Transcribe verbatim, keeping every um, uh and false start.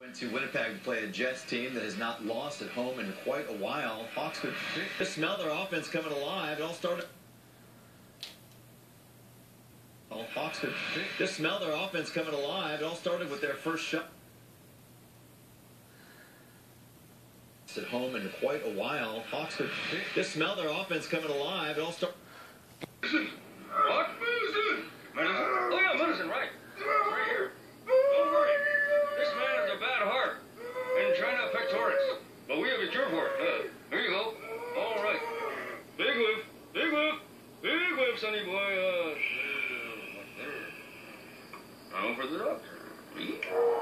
To Winnipeg to play a Jets team that has not lost at home in quite a while. Hawks could just smell their offense coming alive. It all started. Well, Hawks could just smell their offense coming alive. It all started with their first shot at home in quite a while. Hawks could just smell their offense coming alive. It all started. What? Medicine? Medicine? Oh yeah, medicine, right. Right here. Don't worry. This man has a bad heart. Angina pectoris. But we have a cure for it. Uh, here you go. All right. Big whiff. Big whiff. Big whiff, sonny boy. Uh, now for the doctor.